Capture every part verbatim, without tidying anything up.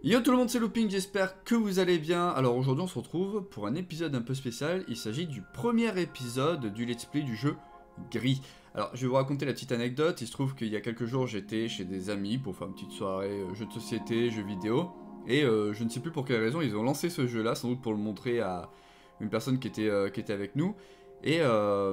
Yo tout le monde, c'est Looping, j'espère que vous allez bien. Alors aujourd'hui on se retrouve pour un épisode un peu spécial. Il s'agit du premier épisode du let's play du jeu Gris. Alors je vais vous raconter la petite anecdote. Il se trouve qu'il y a quelques jours j'étais chez des amis pour faire une petite soirée euh, jeux de société, jeux vidéo. Et euh, je ne sais plus pour quelle raison ils ont lancé ce jeu là, sans doute pour le montrer à une personne qui était, euh, qui était avec nous. Et euh,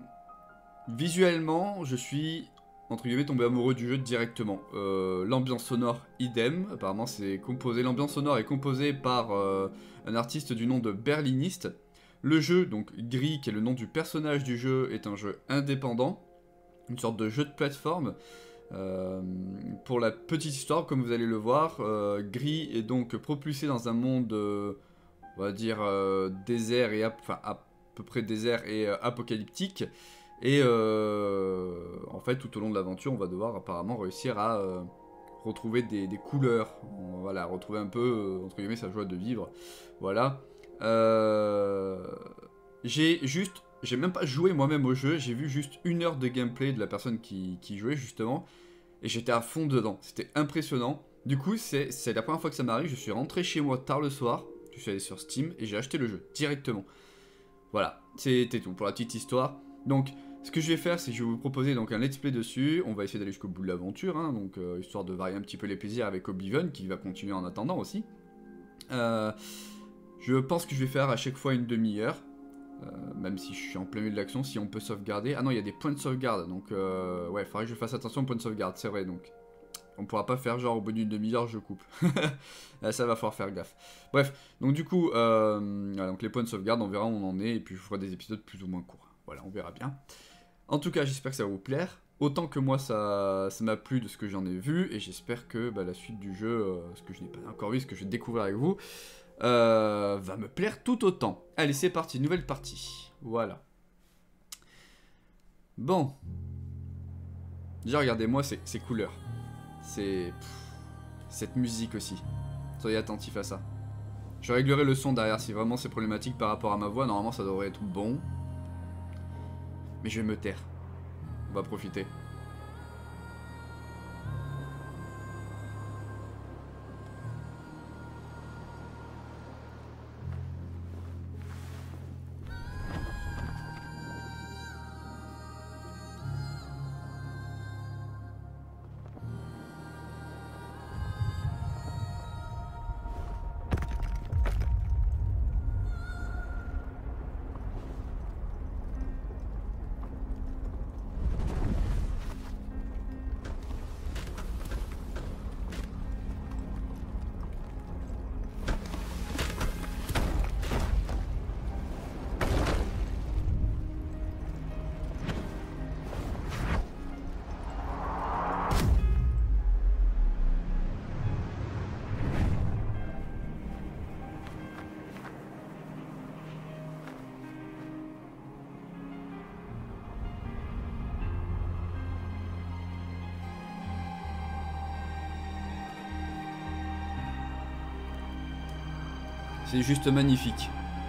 visuellement je suis entre guillemets tombé amoureux du jeu directement. Euh, l'ambiance sonore idem, apparemment c'est composé, l'ambiance sonore est composée par euh, un artiste du nom de Berliniste. Le jeu, donc Gris, qui est le nom du personnage du jeu, est un jeu indépendant, une sorte de jeu de plateforme. Euh, pour la petite histoire, comme vous allez le voir, euh, Gris est donc propulsé dans un monde, euh, on va dire, euh, désert et enfin à peu près désert et euh, apocalyptique. Et euh, en fait, tout au long de l'aventure, on va devoir apparemment réussir à euh, retrouver des, des couleurs. On, voilà, retrouver un peu, euh, entre guillemets, sa joie de vivre. Voilà. Euh, j'ai juste, j'ai même pas joué moi-même au jeu. J'ai vu juste une heure de gameplay de la personne qui, qui jouait, justement. Et j'étais à fond dedans. C'était impressionnant. Du coup, c'est la première fois que ça m'arrive. Je suis rentré chez moi tard le soir. Je suis allé sur Steam et j'ai acheté le jeu directement. Voilà, c'était tout pour la petite histoire. Donc, ce que je vais faire, c'est que je vais vous proposer donc un let's play dessus. On va essayer d'aller jusqu'au bout de l'aventure, hein, donc euh, histoire de varier un petit peu les plaisirs avec Oblivion, qui va continuer en attendant aussi. Euh, je pense que je vais faire à chaque fois une demi-heure, euh, même si je suis en plein milieu de l'action, si on peut sauvegarder. Ah non, il y a des points de sauvegarde, donc euh, ouais, il faudrait que je fasse attention aux points de sauvegarde, c'est vrai, donc on pourra pas faire genre au bout d'une demi-heure je coupe. Là, ça va falloir faire gaffe. Bref, donc du coup, euh, voilà, donc les points de sauvegarde, on verra où on en est, et puis je ferai des épisodes plus ou moins courts. Voilà, on verra bien. En tout cas, j'espère que ça va vous plaire. Autant que moi, ça ça m'a plu de ce que j'en ai vu. Et j'espère que bah, la suite du jeu, euh, ce que je n'ai pas encore vu, ce que je vais découvrir avec vous, euh, va me plaire tout autant. Allez, c'est parti, nouvelle partie. Voilà. Bon. Déjà, regardez-moi ces, ces couleurs. C'est... Cette musique aussi. Soyez attentifs à ça. Je réglerai le son derrière si vraiment c'est problématique par rapport à ma voix. Normalement, ça devrait être bon. Mais je vais me taire. On va profiter. C'est juste magnifique.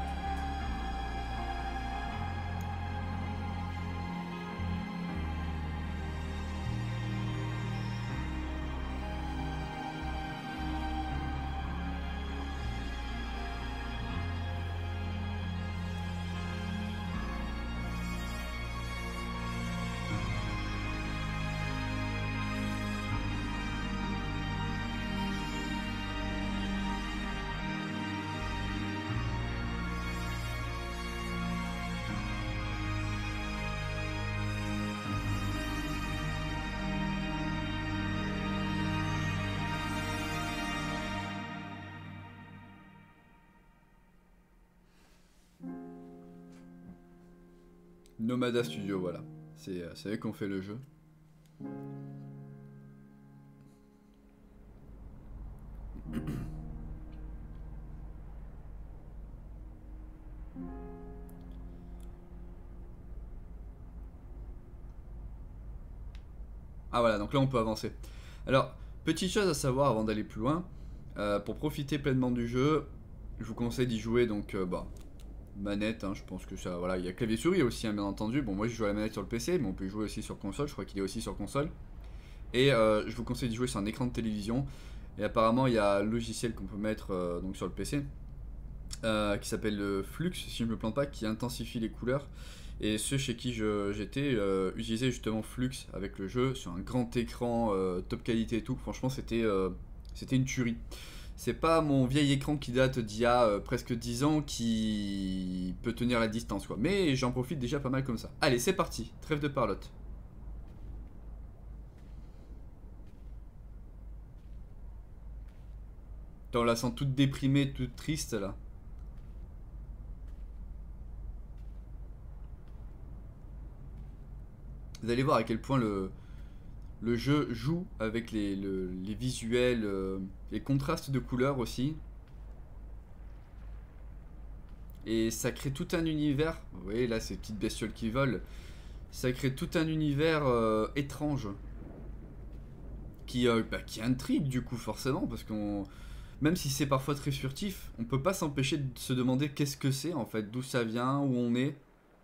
Nomada Studio, voilà. C'est euh, eux qui ont fait le jeu. Ah voilà, donc là on peut avancer. Alors, petite chose à savoir avant d'aller plus loin, euh, pour profiter pleinement du jeu, je vous conseille d'y jouer donc euh, bah, manette, hein, je pense que ça, voilà, il y a clavier souris aussi hein, bien entendu. Bon moi je joue à la manette sur le P C, mais on peut jouer aussi sur console, je crois qu'il est aussi sur console. Et euh, je vous conseille d'y jouer sur un écran de télévision. Et apparemment, il y a un logiciel qu'on peut mettre euh, donc sur le P C euh, qui s'appelle le Flux, si je ne me plante pas, qui intensifie les couleurs. Et ceux chez qui j'étais euh, utilisaient justement Flux avec le jeu sur un grand écran, euh, top qualité et tout. Franchement, c'était euh, c'était une tuerie. C'est pas mon vieil écran qui date d'il y a euh, presque dix ans qui peut tenir la distance, quoi. Mais j'en profite déjà pas mal comme ça. Allez, c'est parti, trêve de parlotte. On la sent toute déprimée, toute triste là. Vous allez voir à quel point le, le jeu joue avec les, le, les visuels, euh, les contrastes de couleurs aussi. Et ça crée tout un univers. Vous voyez là ces petites bestioles qui volent. Ça crée tout un univers euh, étrange. Qui, euh, bah, qui intrigue du coup forcément. Parce qu'on... Même si c'est parfois très furtif, on peut pas s'empêcher de se demander qu'est-ce que c'est en fait. D'où ça vient, où on est.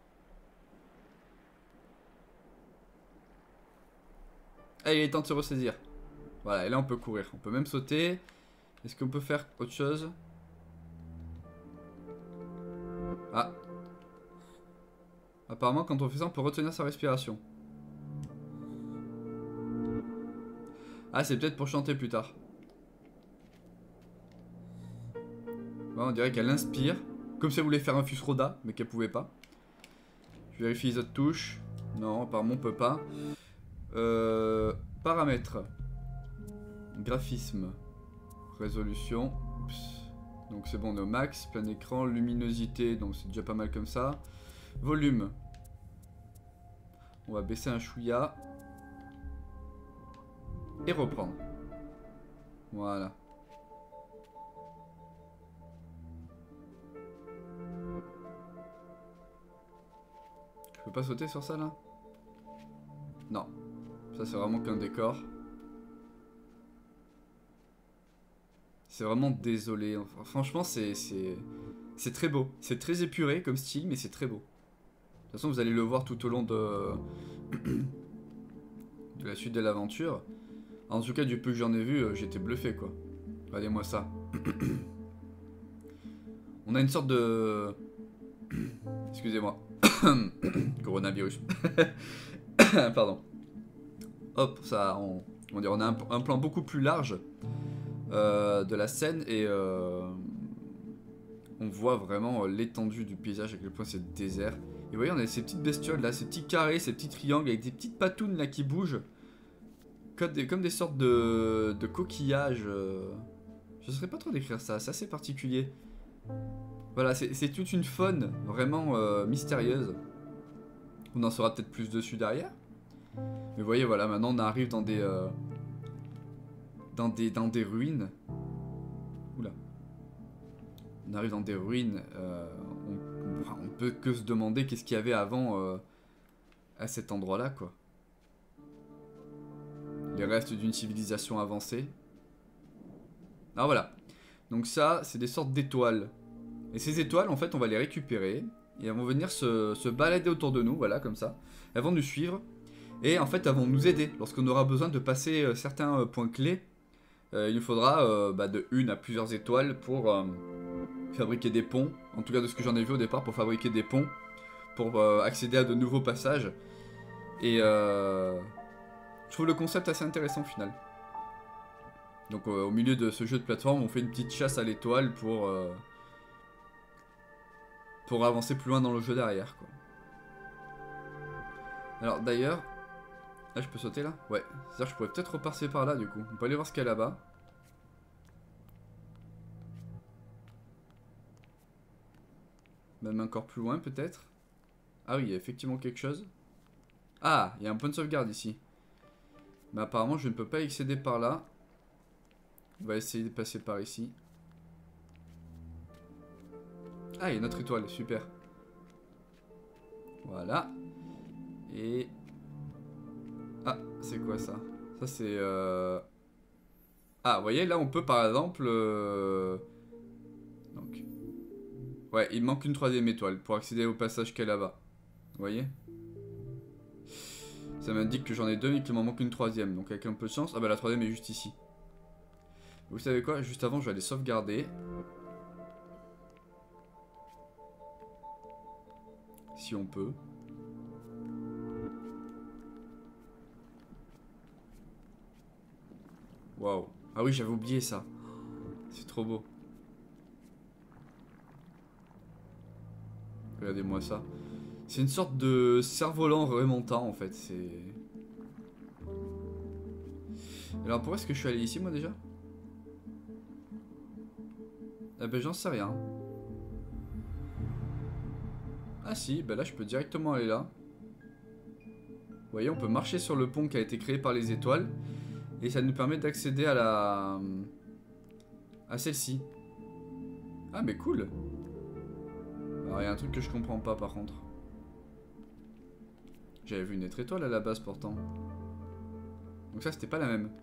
Ah, il est temps de se ressaisir. Voilà, et là on peut courir. On peut même sauter. Est-ce qu'on peut faire autre chose? Ah. Apparemment, quand on fait ça, on peut retenir sa respiration. Ah, c'est peut-être pour chanter plus tard. Bon, on dirait qu'elle inspire. Comme si elle voulait faire un Fusroda, mais qu'elle pouvait pas. Je vérifie les autres touches. Non, apparemment on peut pas. Euh, paramètres. Graphisme. Résolution. Oups. Donc c'est bon, on est au max. Plein écran. Luminosité, donc c'est déjà pas mal comme ça. Volume. On va baisser un chouïa. Et reprendre. Voilà. Je peux pas sauter sur ça là? Non. Ça c'est vraiment qu'un décor. C'est vraiment désolé. Enfin, franchement c'est c'est très beau. C'est très épuré comme style mais c'est très beau. De toute façon vous allez le voir tout au long de, de la suite de l'aventure. En tout cas du peu que j'en ai vu j'étais bluffé quoi. Regardez-moi ça. On a une sorte de... Excusez-moi. Coronavirus. Pardon. Hop, ça, on, on, on a un, un plan beaucoup plus large euh, de la scène et euh, on voit vraiment l'étendue du paysage, à quel point c'est désert. Et vous voyez, on a ces petites bestioles là, ces petits carrés, ces petits triangles avec des petites patounes là qui bougent. Comme des, comme des sortes de, de coquillages. Euh... Je ne saurais pas trop décrire ça, c'est assez particulier. Voilà, c'est toute une faune vraiment euh, mystérieuse. On en saura peut-être plus dessus derrière. Mais vous voyez, voilà, maintenant on arrive dans des, euh, dans des, dans des ruines. Oula. On arrive dans des ruines. Euh, on, on peut que se demander qu'est-ce qu'il y avait avant euh, à cet endroit-là, quoi. Les restes d'une civilisation avancée. Ah voilà. Donc ça, c'est des sortes d'étoiles. Et ces étoiles, en fait, on va les récupérer. Et elles vont venir se, se balader autour de nous, voilà, comme ça. Elles vont nous suivre. Et en fait, elles vont nous aider. Lorsqu'on aura besoin de passer euh, certains euh, points clés, euh, il nous faudra euh, bah, de une à plusieurs étoiles pour euh, fabriquer des ponts. En tout cas, de ce que j'en ai vu au départ, pour fabriquer des ponts. Pour euh, accéder à de nouveaux passages. Et euh, je trouve le concept assez intéressant au final. Donc euh, au milieu de ce jeu de plateforme, on fait une petite chasse à l'étoile pour... Euh, pour avancer plus loin dans le jeu derrière, quoi. Alors d'ailleurs, là je peux sauter là? Ouais, c'est-à-dire que je pourrais peut-être repasser par là du coup. On peut aller voir ce qu'il y a là-bas. Même encore plus loin peut-être. Ah oui, il y a effectivement quelque chose. Ah, il y a un point de sauvegarde ici. Mais apparemment je ne peux pas y accéder par là. On va essayer de passer par ici. Ah, il y a une autre étoile, super. Voilà. Et... Ah, c'est quoi ça? Ça c'est... Euh... Ah, vous voyez, là on peut par exemple... Euh... Donc... Ouais, il manque une troisième étoile pour accéder au passage qu'il y a là-bas. Vous voyez? Ça m'indique que j'en ai deux mais qu'il m'en manque une troisième. Donc avec un peu de chance... Ah bah la troisième est juste ici. Vous savez quoi? Juste avant, je vais aller sauvegarder. Si on peut. Waouh. Ah oui, j'avais oublié ça. C'est trop beau. Regardez-moi ça. C'est une sorte de cerf-volant remontant en fait. C'est. Alors pourquoi est-ce que je suis allé ici moi déjà? Ah ben j'en sais rien. Ah si, ben là je peux directement aller là. Vous voyez, on peut marcher sur le pont qui a été créé par les étoiles. Et ça nous permet d'accéder à la... à celle-ci. Ah mais cool. Alors il y a un truc que je comprends pas par contre. J'avais vu une autre étoile à la base pourtant. Donc ça c'était pas la même.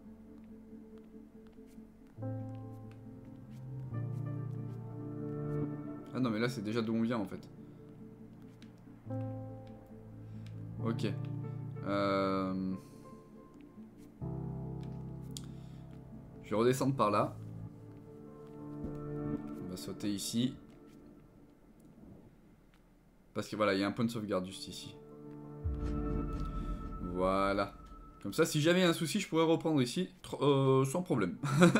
Ah non mais là c'est déjà d'où on vient en fait. Ok. Euh... Je vais redescendre par là. On va sauter ici. Parce que voilà, il y a un point de sauvegarde juste ici. Voilà. Comme ça, si jamais il y a un souci, je pourrais reprendre ici euh, sans problème.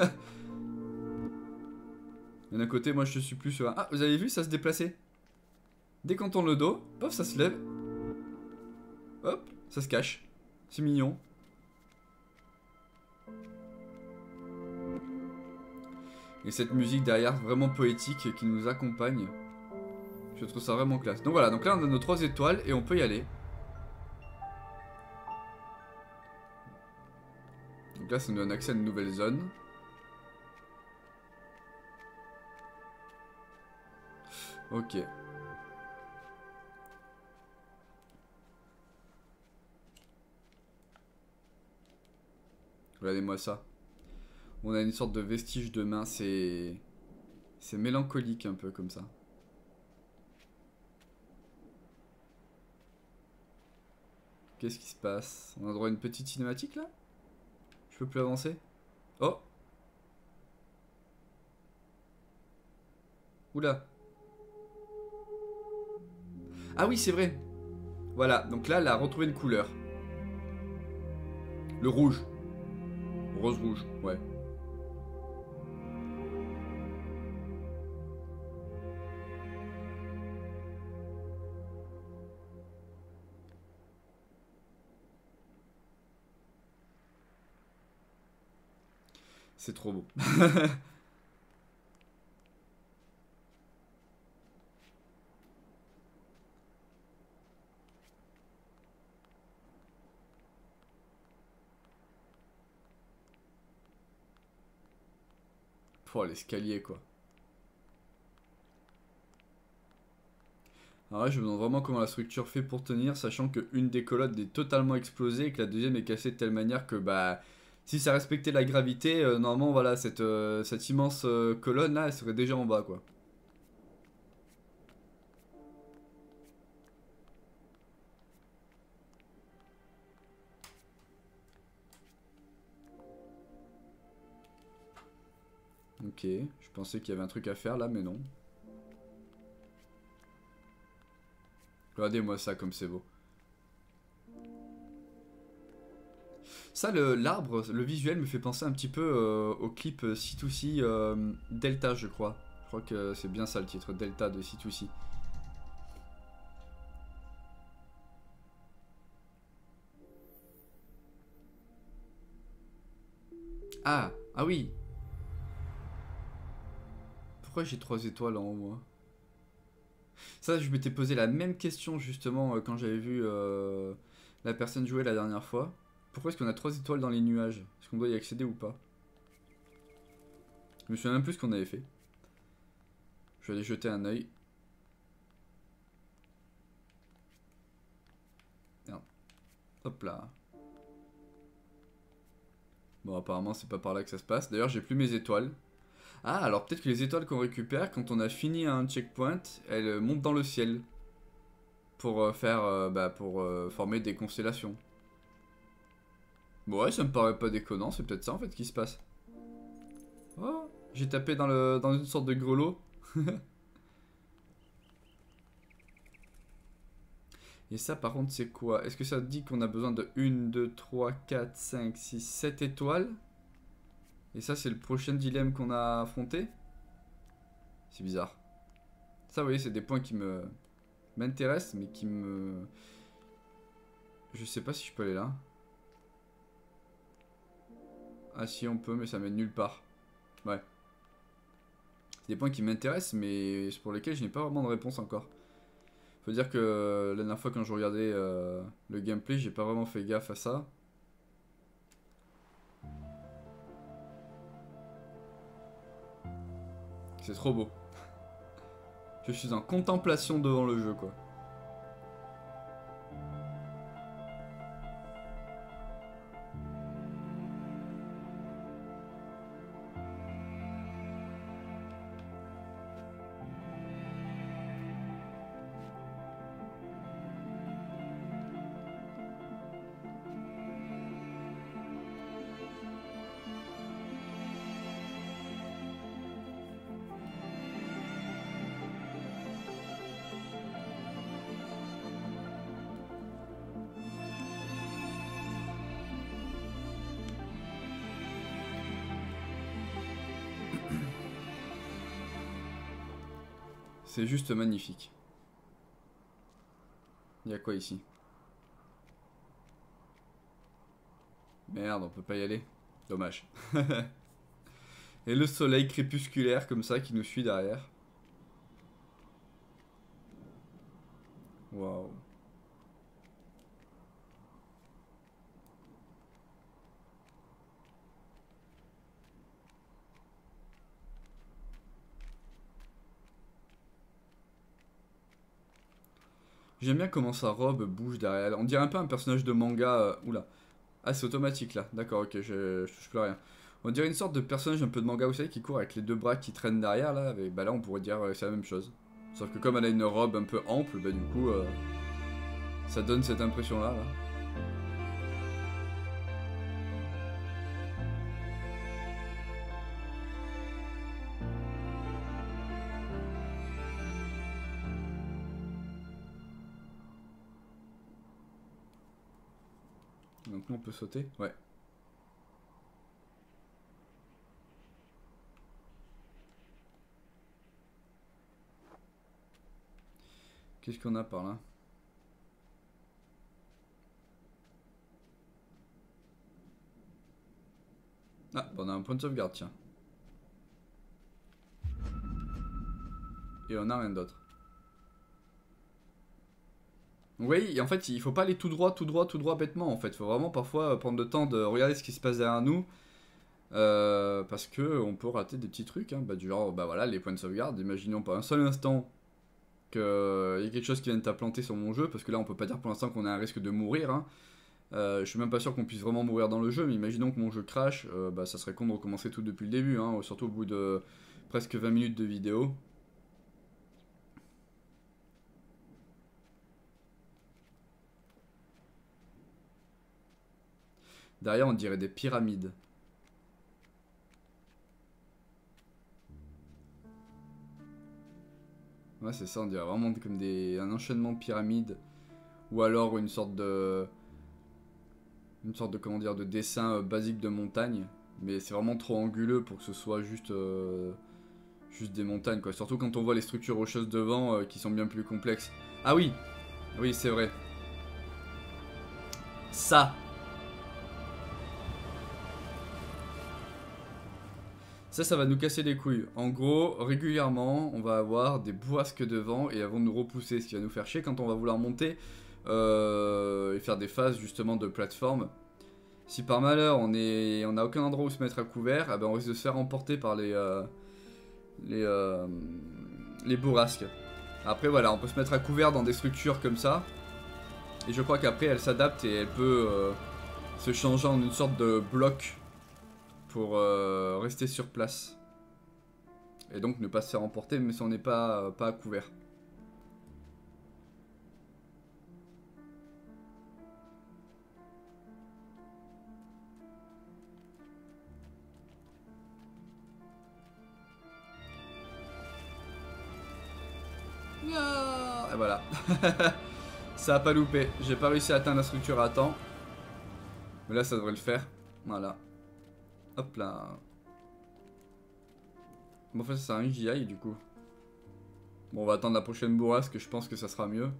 Et d'un côté, moi je suis plus sur un... Ah, vous avez vu, ça se déplaçait. Dès qu'on tourne le dos, hop, ça se lève. Hop, ça se cache. C'est mignon. Et cette musique derrière, vraiment poétique, qui nous accompagne. Je trouve ça vraiment classe. Donc voilà, donc là on a nos trois étoiles et on peut y aller. Donc là ça nous donne accès à une nouvelle zone. Ok. Regardez-moi ça. On a une sorte de vestige de main, c'est... C'est mélancolique un peu comme ça. Qu'est-ce qui se passe? On a droit à une petite cinématique là? Je peux plus avancer? Oh! Oula! Ah oui, c'est vrai! Voilà, donc là, elle a retrouvé une couleur. Le rouge. Rose rouge, ouais. C'est trop beau. Oh, l'escalier quoi. Alors là, je me demande vraiment comment la structure fait pour tenir, sachant qu'une des colonnes est totalement explosée et que la deuxième est cassée de telle manière que, bah, si ça respectait la gravité, euh, normalement, voilà, cette, euh, cette immense euh, colonne là, elle serait déjà en bas quoi. Ok, je pensais qu'il y avait un truc à faire là, mais non. Regardez-moi ça comme c'est beau. Ça, l'arbre, le, le visuel me fait penser un petit peu euh, au clip C deux C euh, Delta, je crois. Je crois que c'est bien ça le titre, Delta de C deux C. Ah, ah oui. Pourquoi j'ai trois étoiles en haut, moi? Ça, je m'étais posé la même question justement euh, quand j'avais vu euh, la personne jouer la dernière fois. Pourquoi est-ce qu'on a trois étoiles dans les nuages? Est-ce qu'on doit y accéder ou pas? Je me souviens même plus ce qu'on avait fait. Je vais aller jeter un œil. Merde. Hop là. Bon, apparemment, c'est pas par là que ça se passe. D'ailleurs, j'ai plus mes étoiles. Ah, alors peut-être que les étoiles qu'on récupère, quand on a fini un checkpoint, elles montent dans le ciel. Pour euh, faire, euh, bah, pour euh, former des constellations. Bon, ouais, ça me paraît pas déconnant, c'est peut-être ça en fait qui se passe. Oh, j'ai tapé dans, le, dans une sorte de grelot. Et ça, par contre, c'est quoi? Est-ce que ça dit qu'on a besoin de un, deux, trois, quatre, cinq, six, sept étoiles? Et ça, c'est le prochain dilemme qu'on a affronté? C'est bizarre. Ça, vous voyez, c'est des points qui me m'intéressent, mais qui me... Je sais pas si je peux aller là. Ah si, on peut, mais ça mène nulle part. Ouais. C'est des points qui m'intéressent, mais pour lesquels je n'ai pas vraiment de réponse encore. Faut dire que la dernière fois quand je regardais euh, le gameplay, j'ai pas vraiment fait gaffe à ça. C'est trop beau. Je suis en contemplation devant le jeu, quoi. C'est juste magnifique. Il y a quoi ici? Merde, on peut pas y aller. Dommage. Et le soleil crépusculaire comme ça qui nous suit derrière. Waouh. J'aime bien comment sa robe bouge derrière. On dirait un peu un personnage de manga. euh, Oula. Ah, c'est automatique là. D'accord, ok, je, je touche plus à rien. On dirait une sorte de personnage un peu de manga, vous savez, qui court avec les deux bras qui traînent derrière là. Et bah là, on pourrait dire que c'est la même chose. Sauf que comme elle a une robe un peu ample, bah du coup, euh, ça donne cette impression là. là. Donc nous, on peut sauter. Ouais. Qu'est-ce qu'on a par là? Ah, bah, on a un point de sauvegarde, tiens. Et on a rien d'autre. Oui, et en fait, il faut pas aller tout droit, tout droit, tout droit bêtement. En fait, il faut vraiment parfois prendre le temps de regarder ce qui se passe derrière nous. Euh, parce que on peut rater des petits trucs, hein. Bah, du genre, bah voilà, les points de sauvegarde. Imaginons pas un seul instant qu'il y a quelque chose qui vient de t'implanter sur mon jeu. Parce que là, on peut pas dire pour l'instant qu'on a un risque de mourir, hein. Euh, je suis même pas sûr qu'on puisse vraiment mourir dans le jeu, mais imaginons que mon jeu crash, euh, bah, ça serait con de recommencer tout depuis le début, hein, surtout au bout de presque vingt minutes de vidéo. Derrière, on dirait des pyramides. Ouais, c'est ça, on dirait vraiment comme des, un enchaînement de pyramides. Ou alors une sorte de... Une sorte de, comment dire, de dessin euh, basique de montagne. Mais c'est vraiment trop anguleux pour que ce soit juste... euh, juste des montagnes, quoi. Surtout quand on voit les structures rocheuses devant euh, qui sont bien plus complexes. Ah oui! Oui, c'est vrai. Ça! Ça, ça va nous casser les couilles. En gros, régulièrement, on va avoir des bourrasques de vent et elles vont nous repousser, ce qui va nous faire chier quand on va vouloir monter euh, et faire des phases justement de plateforme. Si par malheur on est, on n'a aucun endroit où se mettre à couvert, eh ben on risque de se faire emporter par les, euh, les, euh, les bourrasques. Après voilà, on peut se mettre à couvert dans des structures comme ça. Et je crois qu'après elle s'adapte et elle peut euh, se changer en une sorte de bloc pour euh, rester sur place. Et donc ne pas se faire emporter même si on n'est pas, pas à couvert. Non. Et voilà. Ça a pas loupé. J'ai pas réussi à atteindre la structure à temps. Mais là, ça devrait le faire. Voilà. Hop là. Bon, en fait, ça sert à rien que j'y aille du coup. Bon, on va attendre la prochaine bourrasque, je pense que ça sera mieux.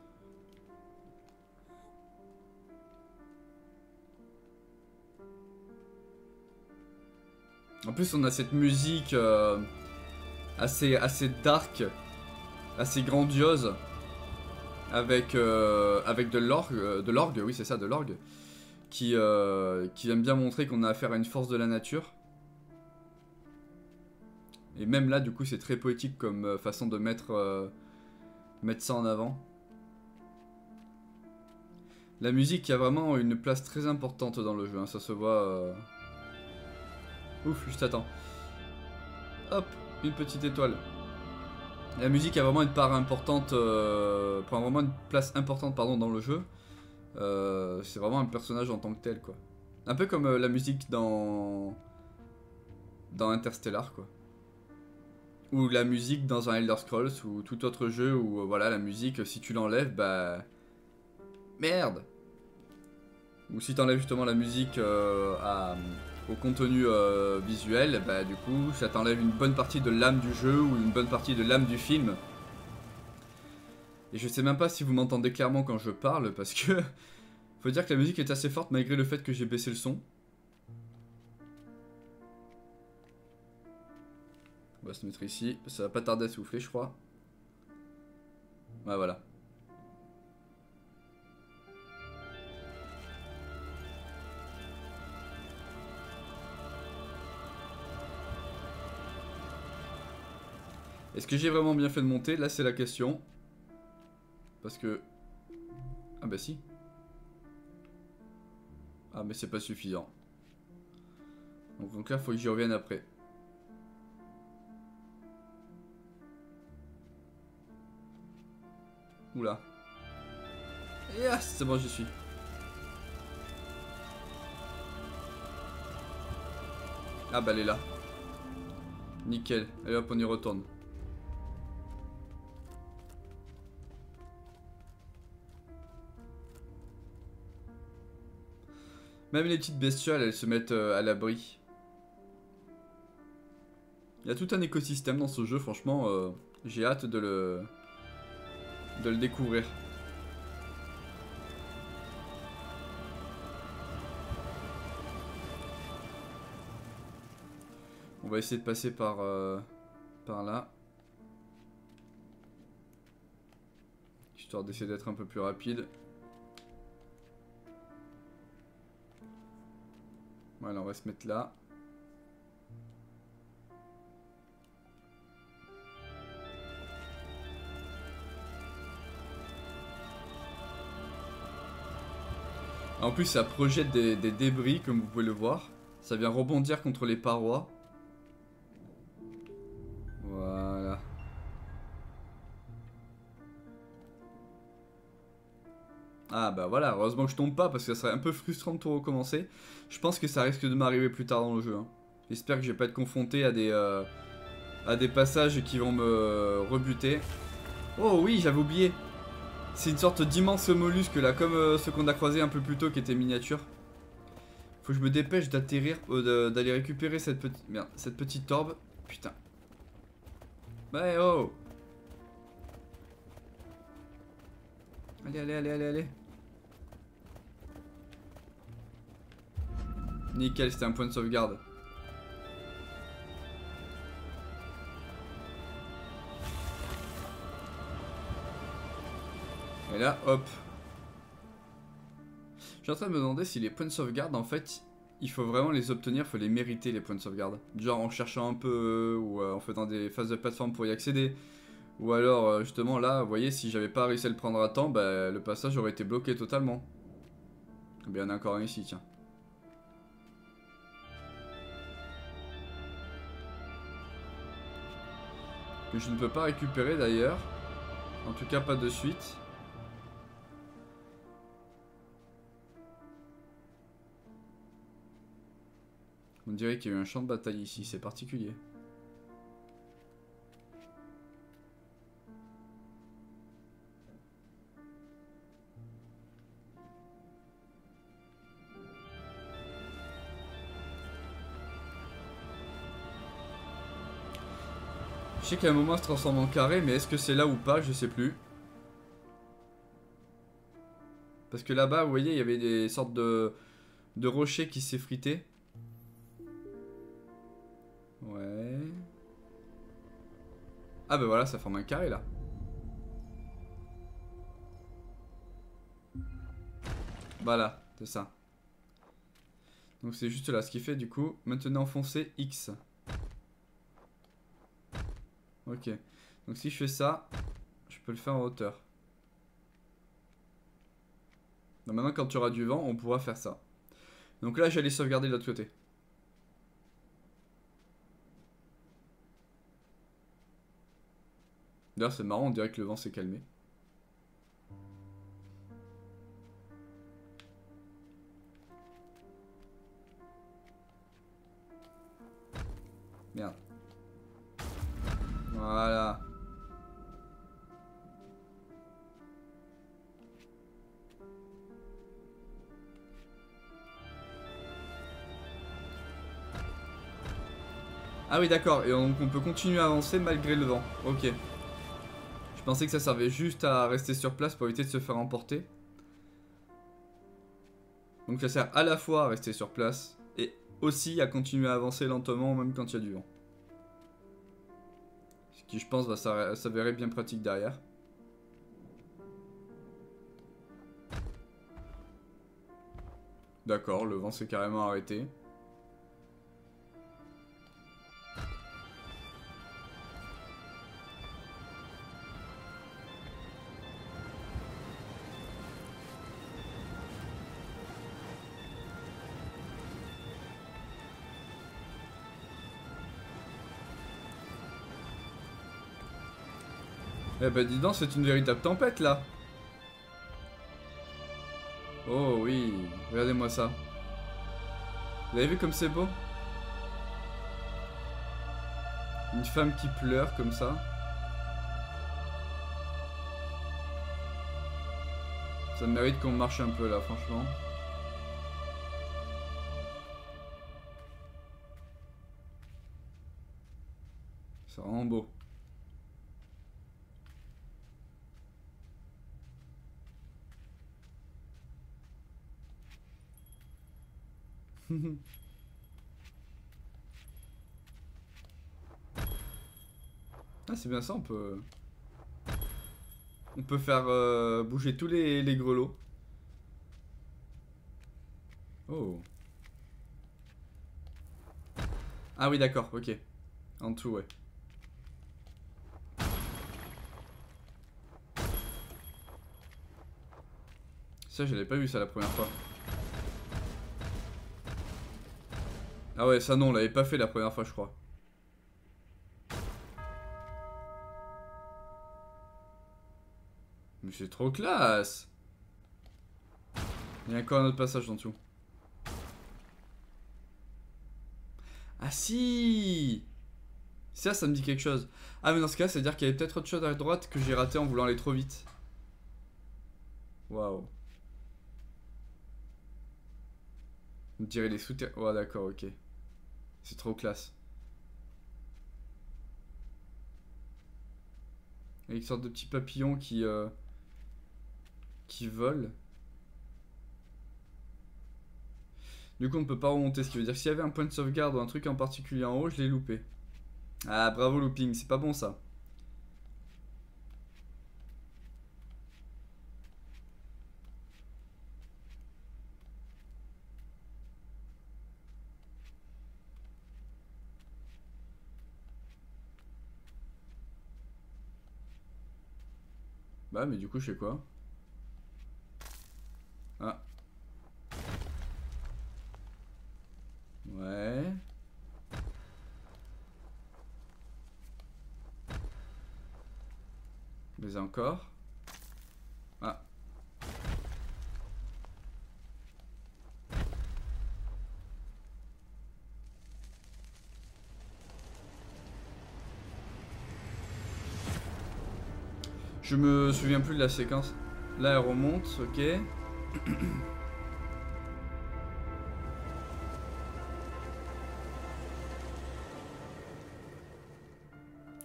En plus, on a cette musique euh, assez, assez dark, assez grandiose, avec, euh, avec de l'orgue, de l'orgue, oui c'est ça, de l'orgue, qui, euh, qui aime bien montrer qu'on a affaire à une force de la nature. Et même là, du coup, c'est très poétique comme euh, façon de mettre, euh, mettre ça en avant. La musique a vraiment une place très importante dans le jeu, hein, ça se voit... Euh... Ouf, juste attends. Hop, une petite étoile. La musique a vraiment une part importante, euh, prend vraiment une place importante pardon, dans le jeu. Euh, c'est vraiment un personnage en tant que tel, quoi. Un peu comme euh, la musique dans... dans Interstellar, quoi. Ou la musique dans un Elder Scrolls ou tout autre jeu où euh, voilà la musique si tu l'enlèves bah merde. Ou si t'enlèves justement la musique euh, à, au contenu euh, visuel bah du coup ça t'enlève une bonne partie de l'âme du jeu ou une bonne partie de l'âme du film. Et je sais même pas si vous m'entendez clairement quand je parle parce que faut dire que la musique est assez forte malgré le fait que j'ai baissé le son. On va se mettre ici, ça va pas tarder à souffler je crois. Ouais voilà. Est-ce que j'ai vraiment bien fait de monter? Là c'est la question. Parce que... Ah bah si. Ah mais c'est pas suffisant. Donc, donc là faut que j'y revienne après. Oula. Yes, c'est bon, j'y suis. Ah bah elle est là. Nickel. Allez hop, on y retourne. Même les petites bestioles, elles se mettent euh, à l'abri. Il y a tout un écosystème dans ce jeu, franchement, euh, j'ai hâte de le... de le découvrir. On va essayer de passer par, euh, par là. Histoire d'essayer d'être un peu plus rapide. Voilà, on va se mettre là. En plus, ça projette des, des débris, comme vous pouvez le voir. Ça vient rebondir contre les parois. Voilà. Ah bah voilà, heureusement que je tombe pas parce que ça serait un peu frustrant de tout recommencer. Je pense que ça risque de m'arriver plus tard dans le jeu. Hein. J'espère que je vais pas être confronté à des, euh, à des passages qui vont me rebuter. Oh oui, j'avais oublié. C'est une sorte d'immense mollusque là, comme euh, ceux qu'on a croisé un peu plus tôt qui était miniature. Faut que je me dépêche d'atterrir, euh, d'aller récupérer cette petite, merde, cette petite orbe. Putain. Ouais, oh. Allez, allez, allez, allez, allez. Nickel, c'était un point de sauvegarde. Et là, hop. Je suis en train de me demander si les points de sauvegarde, en fait, il faut vraiment les obtenir, il faut les mériter, les points de sauvegarde. Genre en cherchant un peu, ou euh, en faisant des phases de plateforme pour y accéder. Ou alors, euh, justement, là, vous voyez, si j'avais pas réussi à le prendre à temps, bah, le passage aurait été bloqué totalement. Bien, il y en a encore un ici, tiens. Que je ne peux pas récupérer d'ailleurs. En tout cas, pas de suite. On dirait qu'il y a eu un champ de bataille ici, c'est particulier. Je sais qu'à un moment, elle se transforme en carré, mais est-ce que c'est là ou pas? Je sais plus. Parce que là-bas, vous voyez, il y avait des sortes de, de rochers qui s'effritaient. Ouais. Ah bah voilà, ça forme un carré là. Voilà, c'est ça. Donc c'est juste là, ce qui fait du coup, maintenant enfoncer X. Ok. Donc si je fais ça, je peux le faire en hauteur. Donc maintenant quand tu auras du vent, on pourra faire ça. Donc là j'allais sauvegarder de l'autre côté. D'ailleurs c'est marrant, on dirait que le vent s'est calmé. Merde. Voilà. Ah oui d'accord, et donc on peut continuer à avancer malgré le vent. Ok. Je pensais que ça servait juste à rester sur place pour éviter de se faire emporter. Donc ça sert à la fois à rester sur place et aussi à continuer à avancer lentement même quand il y a du vent. Ce qui je pense va s'avérer bien pratique derrière. D'accord, le vent s'est carrément arrêté. Eh ben dis donc, c'est une véritable tempête là. Oh oui, regardez-moi ça. Vous avez vu comme c'est beau? Une femme qui pleure comme ça. Ça mérite qu'on marche un peu là, franchement. C'est vraiment beau. Ah c'est bien ça, on peut... On peut faire euh, bouger tous les, les grelots. Oh. Ah oui d'accord, ok. En dessous, ouais. Ça, je l'avais pas vu ça la première fois. Ah ouais, ça non, on l'avait pas fait la première fois, je crois. Mais c'est trop classe. Il y a encore un autre passage en dessous. Ah si! Ça, ça me dit quelque chose. Ah mais dans ce cas, ça veut dire qu'il y avait peut-être autre chose à droite que j'ai raté en voulant aller trop vite. Waouh. On dirait les souterrains. Ouais d'accord, ok. C'est trop classe. Avec une sorte de petits papillons qui... Euh, qui volent. Du coup on ne peut pas remonter, ce qui veut dire que s'il y avait un point de sauvegarde ou un truc en particulier en haut, je l'ai loupé. Ah bravo looping, c'est pas bon ça. Bah mais du coup je fais quoi? Ah. Ouais. Mais encore. Ah. Je me souviens plus de la séquence. Là elle remonte, ok.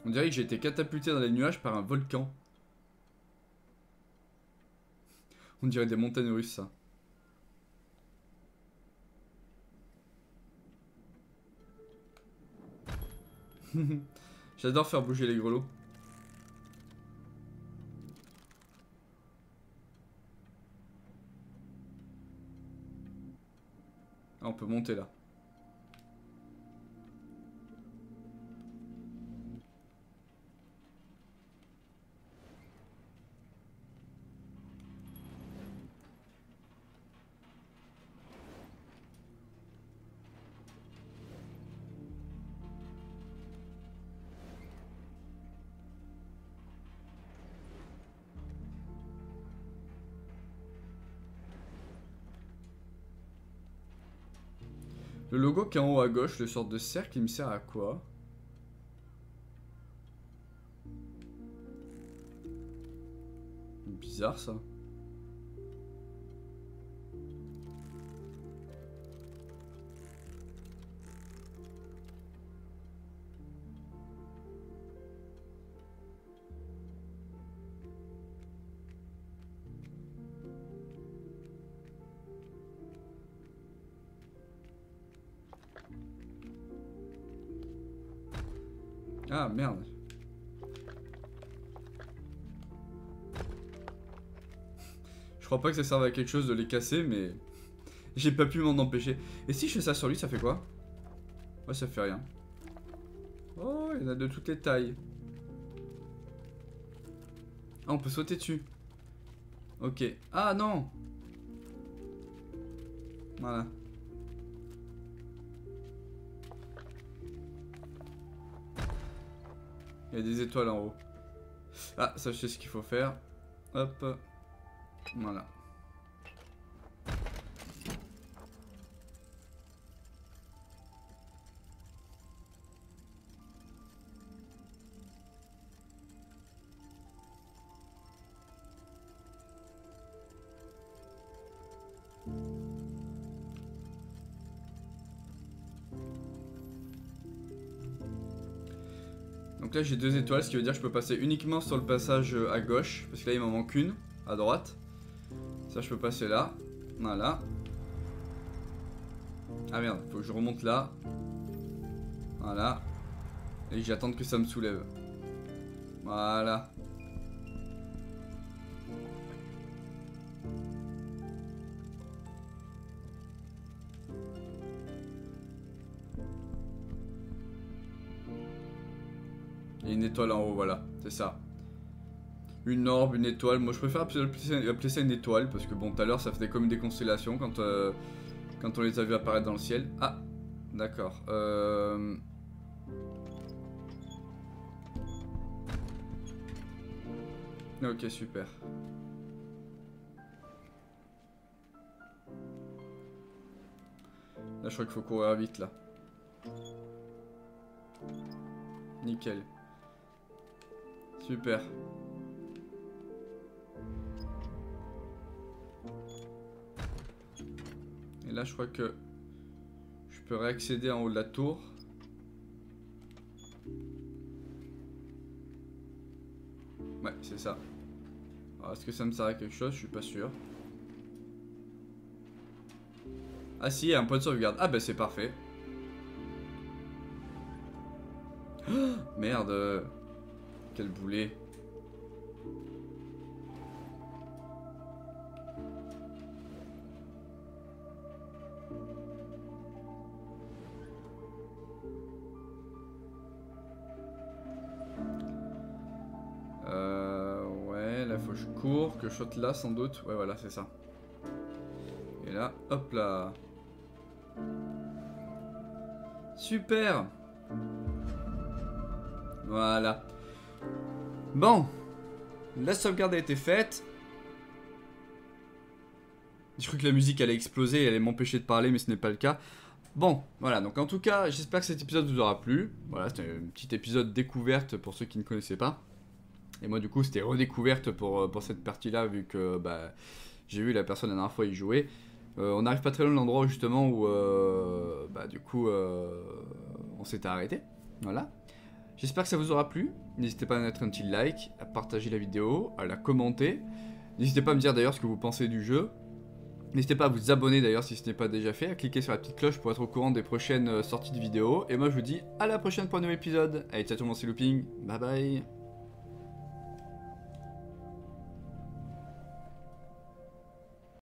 On dirait que j'ai été catapulté dans les nuages par un volcan. On dirait des montagnes russes, ça. J'adore faire bouger les grelots. Ah, on peut monter là. Le logo qui est en haut à gauche, le sorte de cercle, il me sert à quoi? Bizarre ça. Ah merde. Je crois pas que ça serve à quelque chose de les casser, mais j'ai pas pu m'en empêcher. Et si je fais ça sur lui, ça fait quoi? Ouais, ça fait rien. Oh, il y en a de toutes les tailles. Ah, on peut sauter dessus. Ok. Ah non. Voilà. Il y a des étoiles en haut. Ah, ça je sais ce qu'il faut faire. Hop. Voilà. Donc là j'ai deux étoiles, ce qui veut dire que je peux passer uniquement sur le passage à gauche. Parce que là il m'en manque une, à droite. Ça je peux passer là. Voilà. Ah merde, faut que je remonte là. Voilà. Et j'attends que ça me soulève. Voilà. Et une étoile en haut, voilà, c'est ça. Une orbe, une étoile. Moi je préfère appeler ça une étoile parce que bon, tout à l'heure ça faisait comme des constellations quand, euh, quand on les a vu apparaître dans le ciel. Ah, d'accord. Euh... Ok, super. Là je crois qu'il faut courir vite là. Nickel. Super. Et là je crois que je peux réaccéder en haut de la tour. Ouais, c'est ça. Est-ce que ça me sert à quelque chose? Je suis pas sûr. Ah si, il y a un point de sauvegarde. Ah bah c'est parfait. Oh, merde. Quel boulet. Euh, ouais, là faut que je cours, que je saute là sans doute. Ouais, voilà, c'est ça. Et là, hop là. Super. Voilà. Bon. La sauvegarde a été faite. J'ai cru que la musique allait exploser et allait m'empêcher de parler, mais ce n'est pas le cas. Bon, voilà, donc en tout cas, j'espère que cet épisode vous aura plu. Voilà, c'était un petit épisode découverte pour ceux qui ne connaissaient pas. Et moi, du coup, c'était redécouverte pour, pour cette partie-là, vu que bah, j'ai vu la personne la dernière fois y jouer. Euh, on n'arrive pas très loin de l'endroit justement où, euh, bah, du coup, euh, on s'était arrêté. Voilà. J'espère que ça vous aura plu. N'hésitez pas à mettre un petit like, à partager la vidéo, à la commenter. N'hésitez pas à me dire d'ailleurs ce que vous pensez du jeu. N'hésitez pas à vous abonner d'ailleurs si ce n'est pas déjà fait, à cliquer sur la petite cloche pour être au courant des prochaines sorties de vidéos. Et moi je vous dis à la prochaine pour un nouvel épisode. Allez, ciao tout le monde, c'est Looping, bye bye.